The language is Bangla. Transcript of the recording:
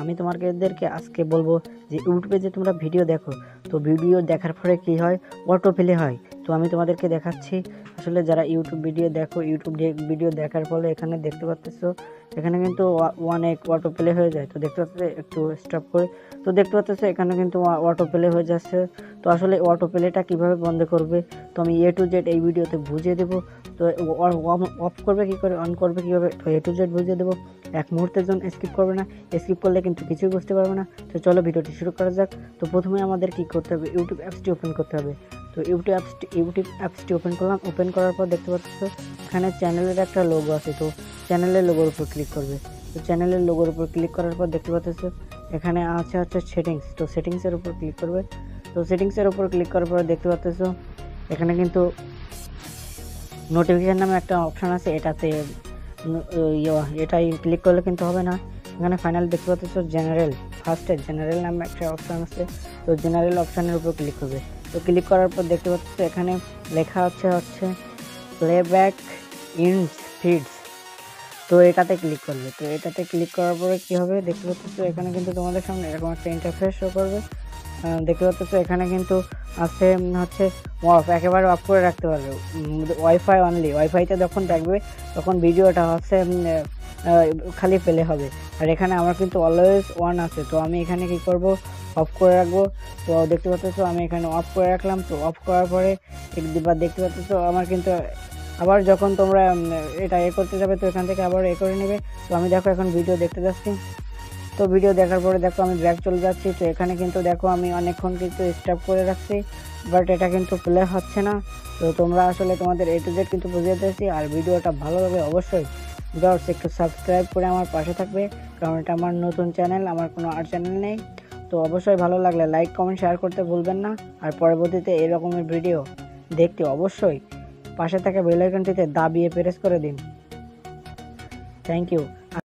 আমি তোমাদেরকে আজকে বলবো যে ইউটিউবে যে তোমরা ভিডিও দেখো, তো ভিডিও দেখার পরে কি হয়, অটো প্লে হয়। তো আমি তোমাদেরকে দেখাচ্ছি। আসলে যারা ইউটিউব ভিডিও দেখার ফলে এখানে দেখতে পাচ্ছ, এখানে কিন্তু অনেক অটো প্লে হয়ে যায়। তো দেখতে পাচ্ছ, একটু স্টপ করে, তো দেখতে পাচ্ছ এখানে কিন্তু অটো প্লে হয়ে যাচ্ছে। তো আসলে অটো প্লেটা কীভাবে বন্ধ করবে, তো আমি A to Z এই ভিডিওতে বুঝিয়ে দেবো। তো অফ করবে কী করে, অন করবে কীভাবে, তো A to Z বুঝিয়ে দেবো। এক মুহূর্তের জন্য স্কিপ করবে না, স্কিপ করলে কিন্তু কিছুই বুঝতে পারবে না। তো চলো ভিডিওটি শুরু করা যাক। তো প্রথমে আমাদের কী করতে হবে, ইউটিউব অ্যাপসটি ওপেন করতে হবে। তো ইউটিউব অ্যাপসটি ওপেন করলাম। ওপেন করার পর দেখতে পাচ্ছ এখানে চ্যানেলের একটা লোগো আছে। তো চ্যানেলের লোগোর উপর ক্লিক করবে। তো চ্যানেলের লোগোর উপর ক্লিক করার পর দেখতে পাচ্ছ এখানে আছে সেটিংস। তো সেটিংসের উপর ক্লিক করবে। তো সেটিংসের উপর ক্লিক করার পর দেখতে পাচ্ছ এখানে কিন্তু নোটিফিকেশন নামে একটা অপশান আছে, এটাই ক্লিক করলে কিন্তু হবে না। এখানে ফাইনাল দেখতে পাচ্ছ ফার্স্টে জেনারেল নামে একটা অপশান আছে। তো জেনারেল অপশানের উপর ক্লিক করবে। তো ক্লিক করার পর দেখতে পাচ্ছ এখানে লেখা হচ্ছে প্লেব্যাক ইন ফিডস। তো এটাতে ক্লিক করবে। তো এটাতে ক্লিক করার পরে কী হবে, দেখতে পাচ্ছ এখানে কিন্তু তোমাদের সামনে এরকম একটা ইন্টারফেস শো করবে। দেখতে পাচ্ছ এখানে কিন্তু আছে হচ্ছে অফ, একেবারে অফ করে রাখতে পারবে, ওয়াইফাই অনলি। ওয়াইফাইতে যখন দেখবে তখন ভিডিওটা হচ্ছে খালি প্লে হবে। আর এখানে আমার কিন্তু অলওয়েজ অন আছে। তো আমি এখানে কি করব, অফ করে রাখবো। তো দেখতে পাচ্ছ আমি এখানে অফ করে রাখলাম। তো অফ করার পরে দেখতে পাচ্ছ আমার কিন্তু আবার যখন তোমরা এটা করতে যাবে, তো এখান থেকে আবার করে নেবে। তো আমি দেখো এখন ভিডিও দেখতে যাচ্ছি। তো ভিডিও দেখার পরে দেখো আমি ব্যাক চলে যাচ্ছি। তো এখানে কিন্তু দেখো আমি অনেকক্ষণ কিন্তু স্টপ করে রাখছি, বাট এটা কিন্তু প্লে হচ্ছে না। তো তোমরা আসলে তোমাদের A to Z কিন্তু বুঝিয়ে দিয়েছি। আর ভিডিওটা ভালো লাগে অবশ্যই ভিউয়ার্স একটু সাবস্ক্রাইব করে আমার পাশে থাকবে, কারণ এটা আমার নতুন চ্যানেল, আমার কোনো আর চ্যানেল নেই। তো অবশ্যই ভালো লাগলে লাইক কমেন্ট শেয়ার করতে ভুলবেন না। আর পরবর্তীতে এরকমের ভিডিও দেখতে অবশ্যই পাশে থাকা বেল আইকনটিতে দাবিয়ে প্রেস করে দিন। Thank you.